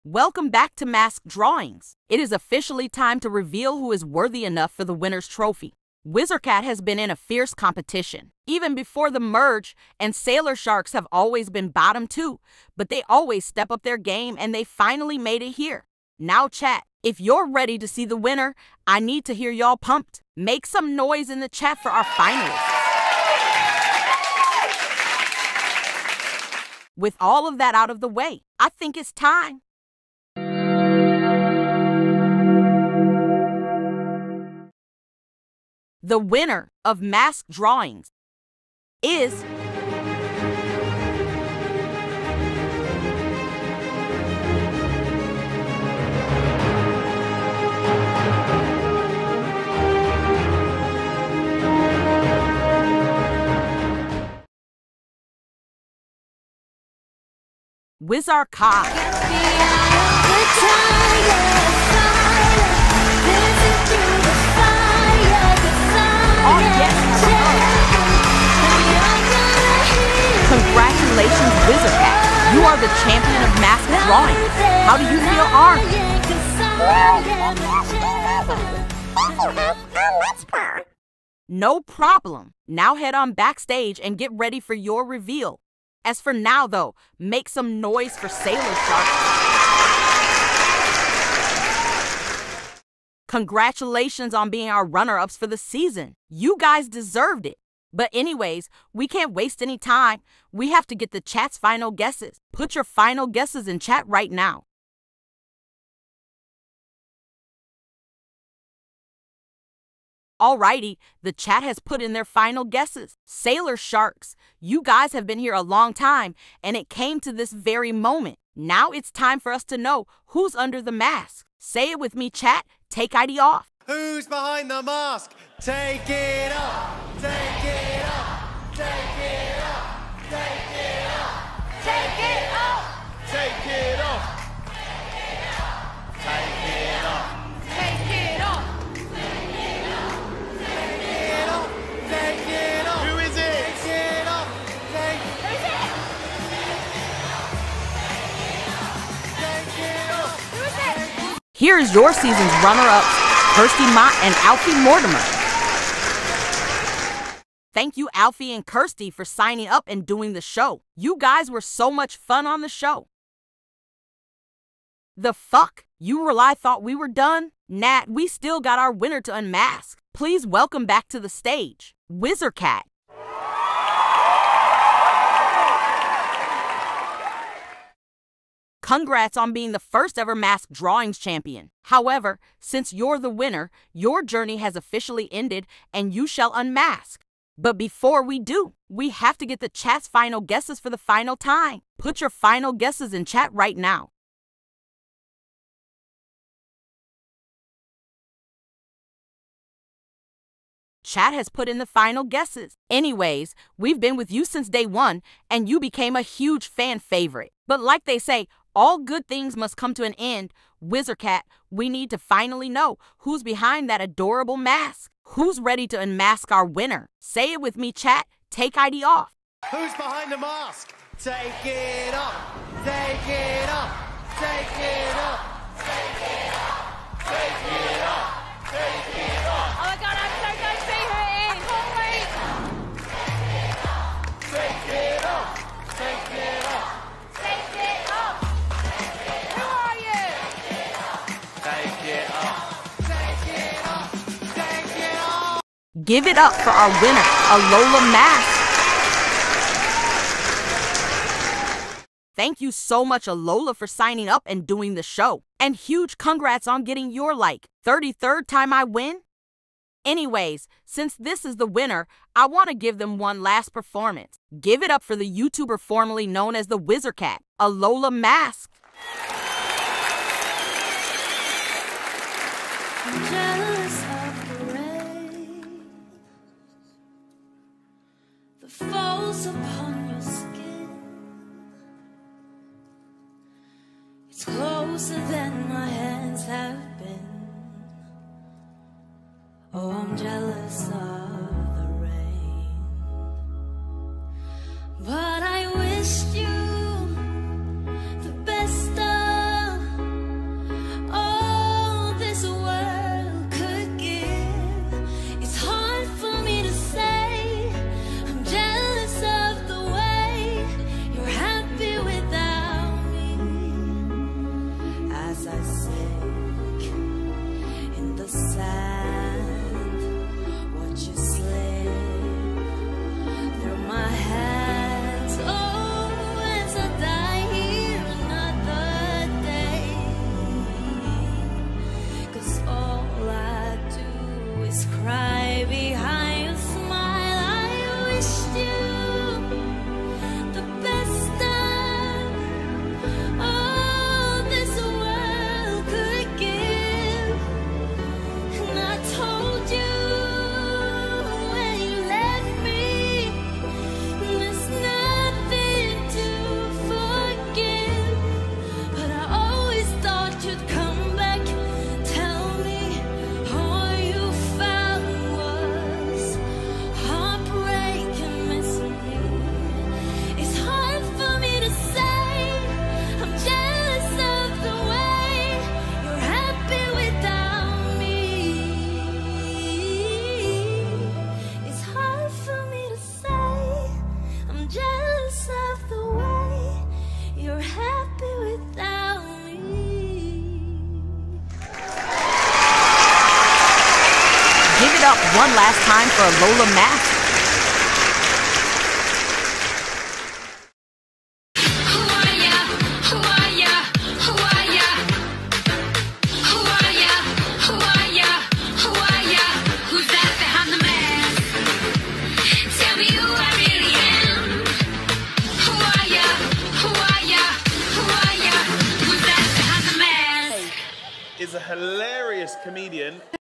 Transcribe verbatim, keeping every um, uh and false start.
Welcome back to Masked Drawings. It is officially time to reveal who is worthy enough for the winner's trophy. Wizarcat has been in a fierce competition. Even before the merge, and Sailor Sharks have always been bottom two, but they always step up their game and they finally made it here. Now chat, if you're ready to see the winner, I need to hear y'all pumped. Make some noise in the chat for our finalists. With all of that out of the way, I think it's time. The winner of Masked Drawings is Wizarcat. Oh yes, congratulations, Wizarcat. You are the champion of Masked Drawings. How do you feel, Arn? No problem. Now head on backstage and get ready for your reveal. As for now, though, make some noise for Sailor Sharks. Congratulations on being our runner-ups for the season. You guys deserved it. But anyways, we can't waste any time. We have to get the chat's final guesses. Put your final guesses in chat right now. Alrighty, the chat has put in their final guesses. Sailor Sharks, you guys have been here a long time, and it came to this very moment. Now it's time for us to know who's under the mask. Say it with me, chat. Take I D off. Who's behind the mask? Take it off. Take it off. Take it off. Take it off. Take it off. Take it off. Take it off. Take it off. Take it off. Take it off. Who is it? Take it off. Take it off. Take it off. Who is it? Here is your season's runner-ups, Kirsty Mott and Alfie Mortimer. Thank you, Alfie and Kirsty, for signing up and doing the show. You guys were so much fun on the show. The fuck? You really thought we were done? Nat, we still got our winner to unmask. Please welcome back to the stage, Wizarcat. Congrats on being the first ever Masked Drawings champion. However, since you're the winner, your journey has officially ended and you shall unmask. But before we do, we have to get the chat's final guesses for the final time. Put your final guesses in chat right now. Chat has put in the final guesses. Anyways, we've been with you since day one, and you became a huge fan favorite. But like they say, all good things must come to an end. Wizarcat, we need to finally know who's behind that adorable mask. Who's ready to unmask our winner? Say it with me, chat. Take I D off. Who's behind the mask? Take it off. Take it off. Take it off. Take it off. Take it off. Take it off. Oh my god, I'm so going to see who it is. Holy! Take it off. Take it off. Take it off. Who are you? Take it off. Take it off. Take it off. Give it up for our winner, Alola Mask. Thank you so much, Alola, for signing up and doing the show. And huge congrats on getting your, like, thirty-third time I win. Anyways, since this is the winner, I want to give them one last performance. Give it up for the YouTuber formerly known as the Wizarcat, Alola Mask. I'm jealous of the rain that falls upon your skin. It's closer than my hands have been. Oh, I'm jealous of the rain, but I wished you the best of I sink in the sand, watch you slip through my hands. Oh, as I die here another day, 'cause all I do is cry behind your smile. I wished you the best time all this world could give, and I told you when you left me, there's nothing to forgive. But I always thought you'd come back, tell me all you found was heartbreak and misery. It's hard for me to say, I'm jealous of the way you're happy without me. It's hard for me to say, I'm jealous of the way you're happy without me. Give it up one last time for Lola Mask. Who are ya? Who are ya? Who are ya? Who are ya? Who are ya? Who are ya? Who's that behind the mask? Tell me who I really am. Who are ya? Who are ya? Who are ya? Who's that behind the mask? Is a hilarious comedian.